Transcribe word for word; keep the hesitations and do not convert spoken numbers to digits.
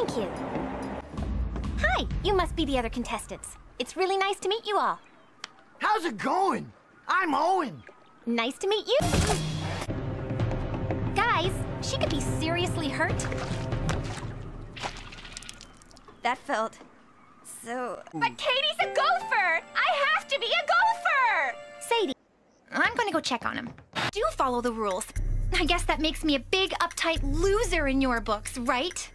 Thank you. Hi, you must be the other contestants. It's really nice to meet you all. How's it going? I'm Owen. Nice to meet you. Guys, she could be seriously hurt. That felt so... But Katie's a gopher! I have to be a gopher! Sadie, I'm gonna go check on him. Do follow the rules. I guess that makes me a big, uptight loser in your books, right?